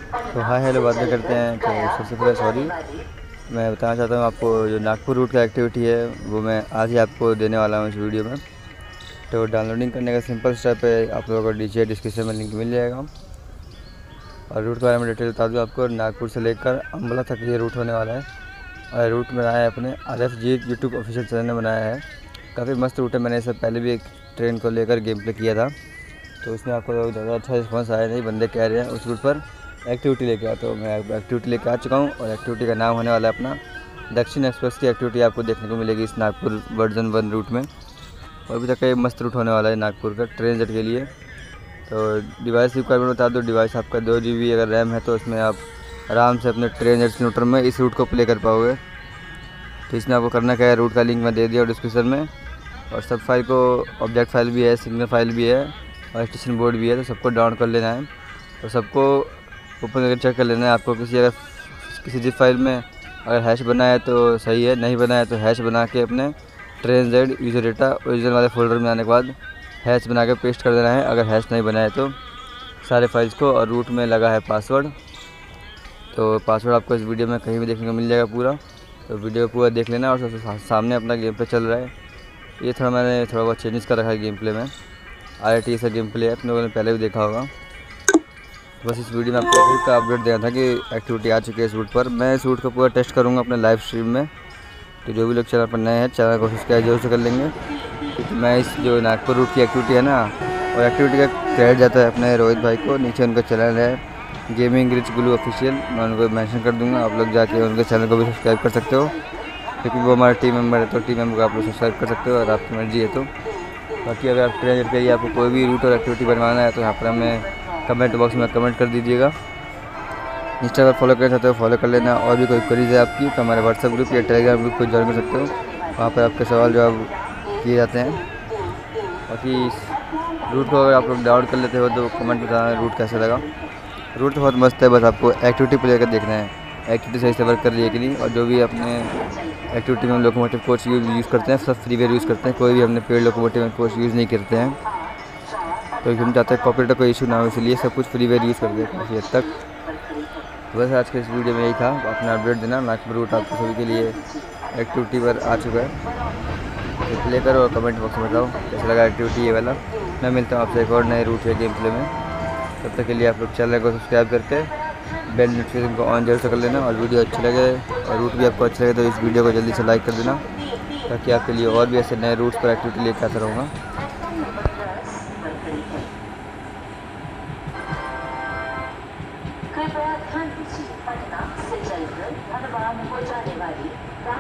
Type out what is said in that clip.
तो hi hello बातें करते हैं। तो सबसे पहले सॉरी, मैं बताना चाहता हूँ आपको जो नागपुर रूट का एक्टिविटी है वो मैं आज ही आपको देने वाला हूँ इस वीडियो में। तो डाउनलोडिंग करने का सिंपल स्टेप है, आप लोगों को नीचे डिस्क्रिप्शन में लिंक मिल जाएगा। और रूट के बारे में डिटेल बता दूँ आपको, नागपुर से लेकर अम्बाला तक ये रूट होने वाला है। और रूट बनाया है अपने RFG यूट्यूब ऑफिशियल चैनल ने बनाया है। काफ़ी मस्त रूट है, मैंने इससे पहले भी एक ट्रेन को लेकर गेम प्ले किया था, तो इसमें आपको ज़्यादा अच्छा रिस्पॉन्स आया नहीं। बंदे कह रहे हैं उस रूट पर एक्टिविटी लेके आ, तो मैं एक्टिविटी लेके आ चुका हूँ। और एक्टिविटी का नाम होने वाला है अपना दक्षिण एक्सप्रेस की एक्टिविटी आपको देखने को मिलेगी इस नागपुर वर्जन 1 रूट में। और अभी तक ये मस्त रूट होने वाला है नागपुर का ट्रेन जेट के लिए। तो डिवाइस रिक्वायरमेंट बता दो, डिवाइस आपका 2 GB अगर रैम है तो इसमें आप आराम से अपने ट्रेन जेट सिम्युलेटर में इस रूट को प्ले कर पाओगे। तो इसमें आपको करना क्या है, रूट का लिंक मैं दे दिया डिस्क्रिप्शन में। और सब फाइल को, ऑब्जेक्ट फाइल भी है, सिग्नल फाइल भी है और स्टेशन बोर्ड भी है, तो सबको डाउन कर लेना है। तो सबको ओपन करके चेक कर लेना है। आपको किसी जिप फाइल में अगर हैश बना है तो सही है, नहीं बना है तो हैश बना के अपने trained user data original वाले फोल्डर में आने के बाद हैश बना के पेस्ट कर देना है। अगर हैश नहीं बना है तो सारे फाइल्स को। और रूट में लगा है पासवर्ड, तो पासवर्ड आपको इस वीडियो में कहीं भी देखने को मिल जाएगा पूरा। तो वीडियो को पूरा देख लेना। और सबसे सामने अपना गेम प्ले चल रहा है, ये मैंने थोड़ा बहुत चेंजेस कर रखा है गेम प्ले में। RIT से गेम प्ले है, अपने लोगों ने पहले भी देखा होगा। बस इस वीडियो में आपको रूट का अपडेट देना था कि एक्टिविटी आ चुकी है इस रूट पर। मैं इस रूट का पूरा टेस्ट करूँगा अपने लाइव स्ट्रीम में। तो जो भी लोग चैनल पर नए हैं, चैनल को सब्सक्राइब जरूर से कर लेंगे, क्योंकि मैं इस जो नागपुर रूट की एक्टिविटी है ना, और एक्टिविटी का क्रेडिट जाता है अपने रोहित भाई को। नीचे उनका चैनल है गेमिंग रिच ग्लू ऑफिशियल, मैं उनको मेंशन कर दूंगा। आप लोग जाके उनके चैनल को भी सब्सक्राइब कर सकते हो, क्योंकि वो हमारे टीम मेंबर है। तो टीम मेंबर को आप लोग सब्सक्राइब कर सकते हो और आपकी मर्जी है। तो बाकी अगर आप ट्रेन के लिए आपको कोई भी रूट और एक्टिविटी बनवाना है तो यहाँ पर हमें कमेंट बॉक्स में कमेंट कर दीजिएगा। इंस्टा पर फॉलो करना चाहते हो फॉलो कर लेना। और भी कोई क्वेरीज है आपकी तो हमारे व्हाट्सएप ग्रुप या टेलीग्राम ग्रुप को ज्वाइन कर सकते हो, वहाँ पर आपके सवाल जवाब किए जाते हैं। बाकी इस रूट को अगर आप लोग डाउनलोड कर लेते हो तो कमेंट में बताना रूट कैसा लगा। रूट तो बहुत मस्त है, बस आपको एक्टिविटी प्ले कर देखना है एक्टिविटी सही से वर्क कर रही है कि नहीं। और जो भी अपने एक्टिविटी में लोकोमोटिव कोच यूज़ करते हैं सब फ्रीवेयर यूज़ करते हैं, कोई भी हमने पेड लोकोमोटिव में कोच यूज़ नहीं करते हैं। तो हम चाहते हैं कॉपीराइट का कोई इशू ना हो, इसलिए सब कुछ फ्रीवेयर यूज़ करते हैं काफ़ी हद तक। बस आज के इस वीडियो में यही था, अपना अपडेट देना। नागपुर रूट आपको सभी के लिए एक्टिविटी पर आ चुका है। तो प्ले करो और कमेंट बॉक्स में बताओ कैसा लगा एक्टिविटी ये वाला। मैं मिलता हूँ आपसे एक और नए रूट या गेम प्ले में। तब तक के लिए आप लोग चैनल को सब्सक्राइब करके बेल नोटिफिकेशन को ऑन जरूर से कर लेना। और वीडियो अच्छी लगे और रूट भी आपको अच्छा लगे तो इस वीडियो को जल्दी से लाइक कर देना, ताकि आपके लिए और भी ऐसे नए रूट्स पर एक्टिविटी लेकर आता रहूँगा। कृपया ध्यान दीजिए, पटना से चलकर धनबाद को जाने वाली